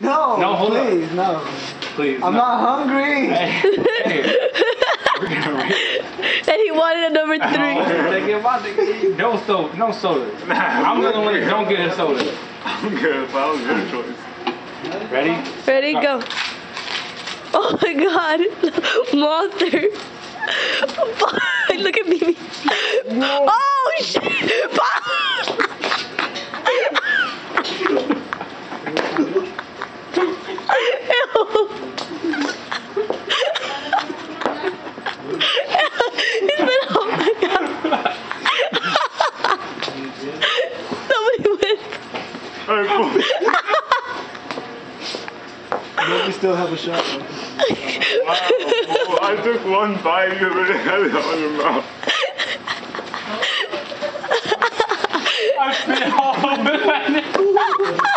No, no, hold please, on. no. Please, I'm not hungry. Hey, we're gonna rate. And he wanted a number 3. No soda. I'm the one that don't get a soda. I'm good, but that was your choice. Ready? Ready, go. Oh my god. Monster. Look at me. Oh shit. Oh my god. Somebody went. We still have a shot. Wow, I took one bite, you really had it on your mouth. I spit all over my